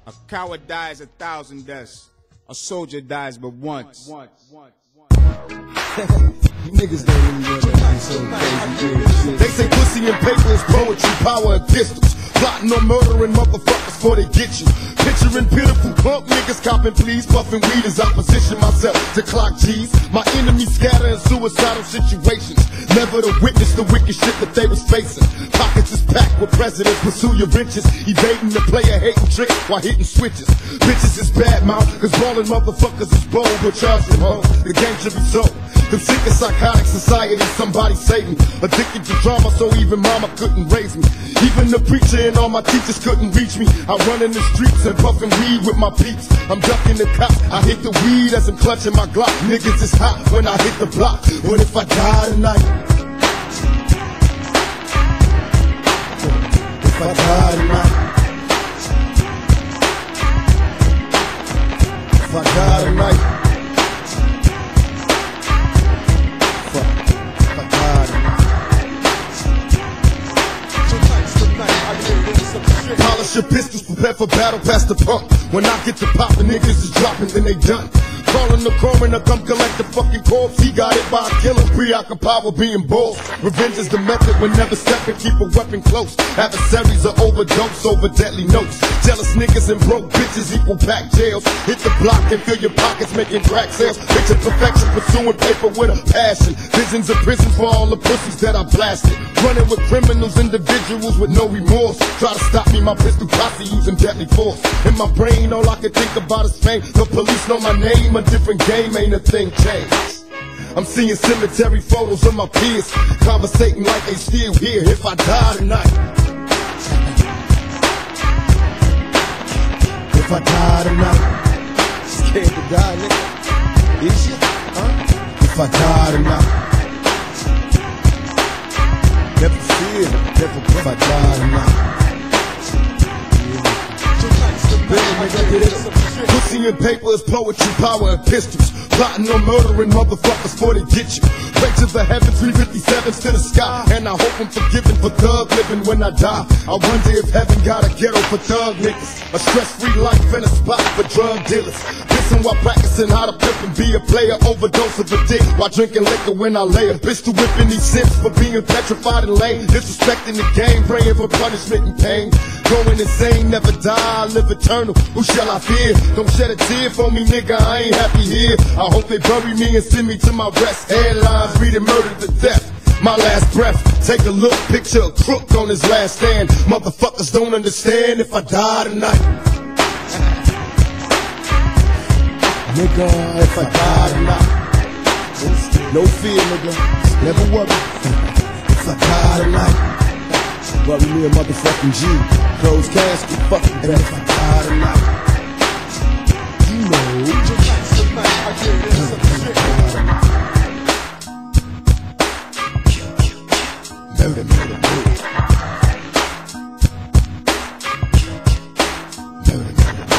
A coward dies 1,000 deaths. A soldier dies but once. You niggas don't really know that so crazy. They say pussy and paper is poetry, power and pistols. Plotting on murdering motherfuckers before they get you. Picturing pitiful punk niggas copping please, puffing weed as I position myself to clock G's. My enemies scatter in suicidal situations, never to witness the wicked shit that they was facing. Pockets is packed with presidents, pursue your riches, evading the player hating trick while hitting switches. Bitches is bad mouth, cause ballin' motherfuckers is bold, but charge from home, the game should be sold. Them sick and psychotic society, somebody save me. Addicted to drama, so even mama couldn't raise me. Even the preacher and all my teachers couldn't reach me. I run in the streets and puffin' weed with my peeps. I'm ducking the cops, I hit the weed as I'm clutching my Glock. Niggas is hot when I hit the block. What if I die tonight? If I die tonight? If I die tonight? Polish your pistols, prepare for battle, past the pump. When I get to poppin', niggas is dropping, then they done. Calling the coroner, come collect the fucking corpse. He got it by a killer, preoccupied with being bold. Revenge is the method, when never stepping, keep a weapon close. Adversaries are overdose over deadly notes. Jealous niggas and broke bitches equal pack jails. Hit the block and fill your pockets, making crack sales. Picture perfection, pursuing paper with a passion. Visions of prisons for all the pussies that I blasted. Running with criminals, individuals with no remorse. Try to stop me, my pistol posse using deadly force. In my brain, all I can think about is fame. The police know my name, a different game, ain't a thing changed. I'm seeing cemetery photos of my peers, conversating like they still here. If I die tonight, if I die tonight, scared to die, nigga. Is you? Huh? If I die tonight, never fear, never if I die tonight. Pussy and paper is poetry, power and pistols. Plotting on murdering motherfuckers before they get you. Pray to the heavens, 357s to the sky. And I hope I'm forgiven for thug living when I die. I wonder if heaven got a ghetto for thug niggas. A stress-free life and a spot for drug dealers. Listen while practicing how to pimp and be a player. Overdose of a dick while drinking liquor when I lay a pistol whipping these simps for being petrified and lame. Disrespecting the game, praying for punishment and pain. Going insane, never die, live eternal. Who shall I fear? Don't shed a tear for me, nigga, I ain't happy here. I hope they bury me and send me to my rest. Headlines reading murder to death. My last breath, take a look, picture a crook on his last stand. Motherfuckers don't understand if I die tonight. Nigga, if I die tonight, no fear, nigga, never worry. If I die tonight, worry me a motherfucking G. Closed casket, fucking death. If I die tonight, you know. Murder, murder, murder. Murder, murder, murder.